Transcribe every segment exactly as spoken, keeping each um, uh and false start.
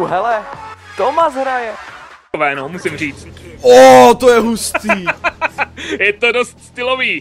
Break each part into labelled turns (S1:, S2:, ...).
S1: hele, Tomas hraje.
S2: No, musím říct.
S3: O, to je hustý.
S2: Je to dost stylový.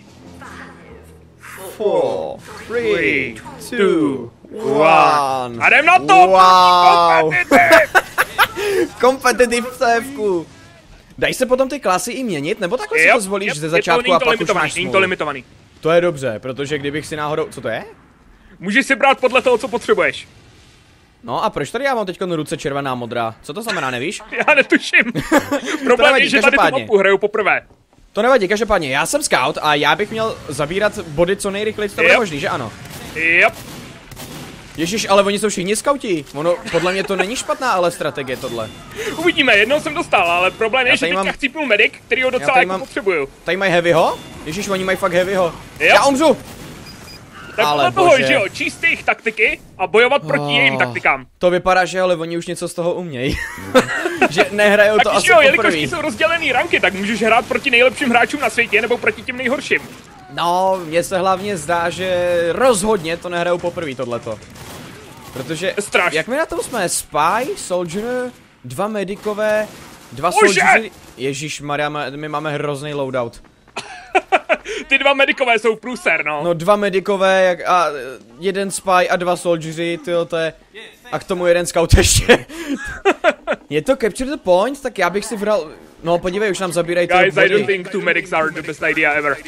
S3: Four, three, two, one.
S2: A jdem na to!
S3: Wow. Kompetitiv v C Fku. Dají se potom ty klasy i měnit, nebo takhle si to zvolíš ze začátku a pak už máš
S2: smůlu? To limitovaný.
S3: To je dobře, protože kdybych si náhodou... Co to je?
S2: Můžeš si brát podle toho, co potřebuješ.
S3: No a proč tady já mám teď ruce červená modrá? Co to znamená, nevíš?
S2: Já netuším. Problém je, že tady tu mapu hraju poprvé.
S3: To nevadí, každopádně, já jsem scout a já bych měl zabírat body co nejrychleji, to bude možný, že ano?
S2: Yep.
S3: Ježíš, ale oni jsou všichni skauti. Ono, podle mě to není špatná ale strategie tohle.
S2: Uvidíme, jednou jsem dostal, ale problém je, že teďka mám... chcípnul medic, který ho docela jako mám... potřebuju.
S3: Tady mají heavyho? Ježíš, oni mají fakt heavyho.
S2: Yep.
S3: Já umřu!
S2: Tak ale podle toho, že jo, číst jejich taktiky a bojovat oh, proti jejím taktikám.
S3: To vypadá, že ale oni už něco z toho umějí. Že nehrajou to
S2: tak
S3: asi
S2: jo,
S3: poprvé.
S2: jelikož jsou rozdělený ranky, tak můžeš hrát proti nejlepším hráčům na světě nebo proti těm nejhorším.
S3: No, mně se hlavně zdá, že rozhodně to nehrajou poprvé tohleto. Protože,
S2: Straš.
S3: jak my na tom jsme? Spy, Soldier, dva medikové, dva soldiery. Ježišmarja, my máme hrozný loadout.
S2: Ty dva medikové jsou průser, no.
S3: No dva medikové jak, a jeden spy a dva soldiery, tyjo, to je... A k tomu jeden scout ještě. Je to capture the point, tak já bych si vral... No podívej, už nám zabírají ty body.
S2: Guys, I don't think two medics are the best idea ever.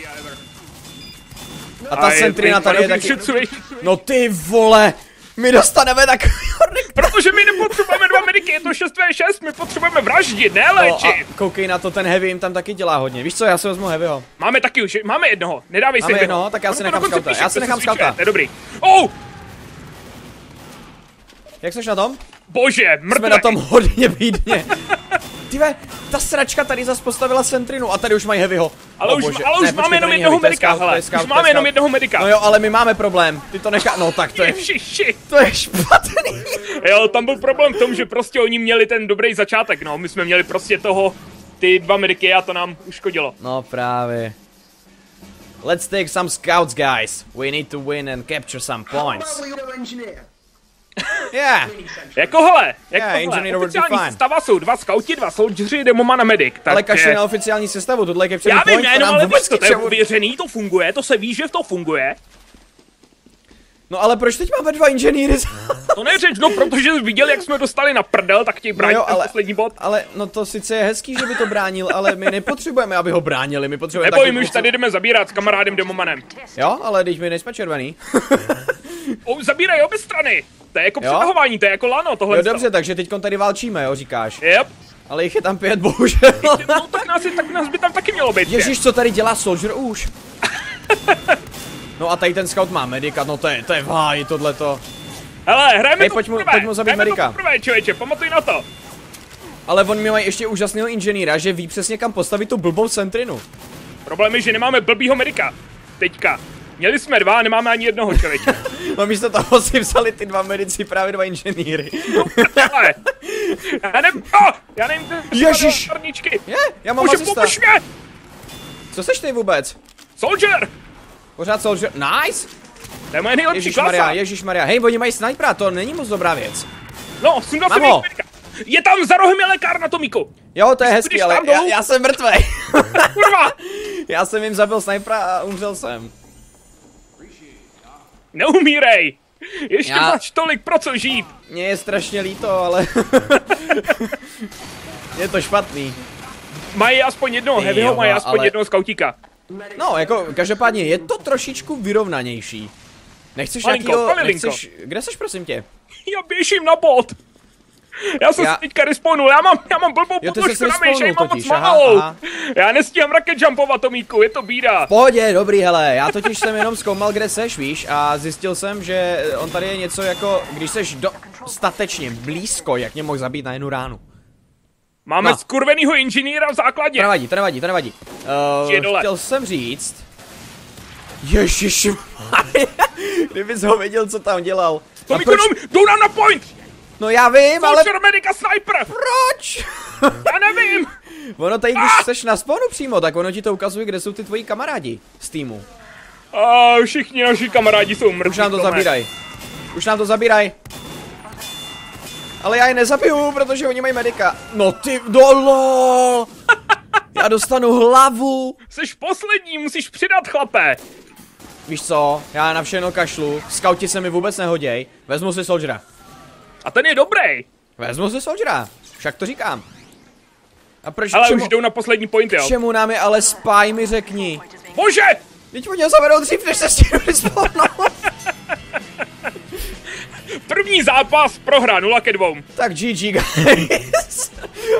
S3: A ta sentrina tady je taky... No ty vole! My dostaneme takový hornik.
S2: Protože my nepotřebujeme dva mediky, je to šest v šest, my potřebujeme vraždit, ne léčit. No
S3: a koukej na to, ten heavy jim tam taky dělá hodně. Víš co, já si vezmu heavyho.
S2: Máme taky už, máme jednoho, nedávej
S3: máme
S2: si
S3: jednoho, jednoho, tak já si nechám skauta, já si nechám skauta.
S2: To je dobrý. Oh!
S3: Jak seš na tom?
S2: Bože, mrtvej.
S3: Jsme na tom hodně bídně. Tyve, ta sračka tady zas postavila sentrinu a tady už mají heavyho.
S2: Ale už, ale už máme jenom jednoho medika, hele, už máme jenom jednoho medika.
S3: No jo, ale my máme problém, ty to nechá, no tak to je, to je špatný.
S2: Jo, tam byl problém v tom, že prostě oni měli ten dobrý začátek, no, my jsme měli prostě toho, ty dva mediky a to nám uškodilo.
S3: No právě. Let's take some scouts, guys. We need to win and capture some points. Yeah.
S2: Jako hele, jako
S3: yeah,
S2: hele, oficiální sestava jsou dva skauti, dva soldieři, demoman a medic. Tak
S3: ale kašli na oficiální sestavu, tohle je capture
S2: já
S3: point,
S2: vím, jenom ale víš to, to je ověřený, to funguje, to se ví, že to funguje.
S3: No ale proč teď máme dva inženýry?
S2: To neřeč, no protože jsi viděl, jak jsme dostali na prdel, tak ti brání no ten poslední bod.
S3: Ale no to sice je hezký, že by to bránil, ale my nepotřebujeme, aby ho bránili, my potřebujeme
S2: taky... Neboj, my už tady jdeme zabírat s kamarádem demomanem.
S3: Jo, ale když my nejsme červený.
S2: O, zabírají obě strany. To je jako přetahování, to je jako lano, tohle.
S3: Jo dobře, takže teďkon tady válčíme, jo, říkáš.
S2: Yep.
S3: Ale jich je tam pět, bohužel.
S2: No tak nás, je, tak nás by tam taky mělo být.
S3: Ježíš, co tady dělá Soldier už? No a tady ten scout má medika, no to je, to je v háji tohleto.
S2: Hele, hrajeme
S3: Hej,
S2: to
S3: pojď mu,
S2: poprvé,
S3: pojď mu zabít medika.
S2: To poprvé, člověče, pamatuj na to.
S3: Ale on mi mají ještě úžasného inženýra, že ví přesně kam postavit tu blbou sentrinu.
S2: Problém je, že nemáme blbýho medika. Teďka. Měli jsme dva a nemáme ani jednoho, člověče.
S3: No místo toho si vzali ty dva medici, právě dva inženýry.
S2: No, ale. Já nevím, oh, já nevím,
S3: Ježiš. Je, já mám
S2: asista. Pomož mě.
S3: Co seš ty vůbec?
S2: Soldier.
S3: Pořád Soldier, nice.
S2: To je moje nejlepší klasa.
S3: Ježišmarja, hej, oni mají snajpera, to není moc dobrá věc.
S2: No, sundal jsem jejich medika. Je tam za rohem je lékárna, Tomíku.
S3: Jo, to je hezký, ale já, já jsem mrtvej. Kurva. Já jsem jim zabil snajpera a umřel jsem.
S2: Neumírej! Ještě já... máš tolik pro co žít!
S3: Mně je strašně líto, ale... je to špatný.
S2: Mají aspoň jednoho heavyho, mají aspoň ale... jednoho skautíka.
S3: No, jako, každopádně je to trošičku vyrovnanější. Nechceš nějakýho... Nechceš... Kde seš, prosím tě?
S2: Já běžím na bod! Já jsem já... se teďka respawnul, já mám, já mám blbou podložku na myš, já mám moc malou. Já nestíhám rocket jumpovat, Tomíku, je to bída.
S3: V pohodě, dobrý, hele, já totiž jsem jenom zkoumal, kde seš, víš, a zjistil jsem, že on tady je něco jako, když seš dostatečně blízko, jak mě mohl zabít na jednu ránu.
S2: Máme no. skurvenýho inženýra v základě.
S3: To nevadí, to nevadí, to nevadí. Uh, chtěl jsem říct... Ježiši, kdybys ho viděl, co tam dělal.
S2: Tomíku, proč... jdou nám na point!
S3: No já vím, ale...
S2: Soldier, medic a sniper!
S3: Proč?
S2: Já nevím!
S3: Ono tady, když ah! seš na spawnu přímo, tak ono ti to ukazuje, kde jsou ty tvoji kamarádi z týmu.
S2: A všichni naši kamarádi jsou mrtví.
S3: Už nám to zabíraj. Už nám to zabíraj. Ale já je nezabiju, protože oni mají medika. No ty dolo! Já dostanu hlavu.
S2: Jseš poslední, musíš přidat, chlape.
S3: Víš co, já na všechno kašlu, skauti se mi vůbec nehoděj, vezmu si soldiera.
S2: A ten je dobrý.
S3: Vezmu si soldiera, však to říkám. A proč
S2: ale
S3: čemu,
S2: už jdou na poslední point, jo.
S3: Čemu nám je ale spy, mi řekni.
S2: Bože!
S3: Teď oni ho zavedou dřív, než se stihnu vyspawnout.
S2: První zápas, prohra, nula ke dvou.
S3: Tak G G, guys.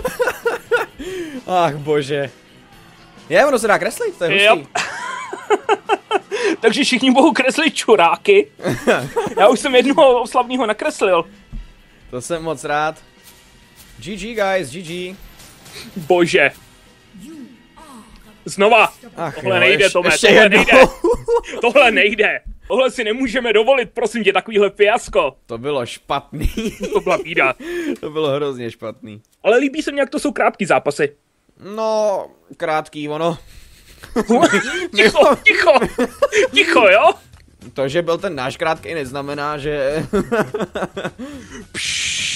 S3: Ach bože. Je, ono se dá kreslit, to je hustý.
S2: Takže všichni mohou kreslit čuráky. Já už jsem jednoho slavného nakreslil.
S3: To jsem moc rád. G G, guys, G G.
S2: Bože. Znova.
S3: Ach,
S2: tohle
S3: jo,
S2: nejde,
S3: ješ,
S2: Tome,
S3: ještě
S2: tohle
S3: jednou.
S2: nejde. Tohle nejde. Tohle si nemůžeme dovolit, prosím tě, takovýhle fiasko.
S3: To bylo špatný.
S2: To byla bída.
S3: To bylo hrozně špatný.
S2: Ale líbí se mi, jak to jsou krátký zápasy.
S3: No, krátký, ono.
S2: Ticho, ticho, ticho, jo?
S3: To, že byl ten náš krátký, neznamená, že...
S2: Pš.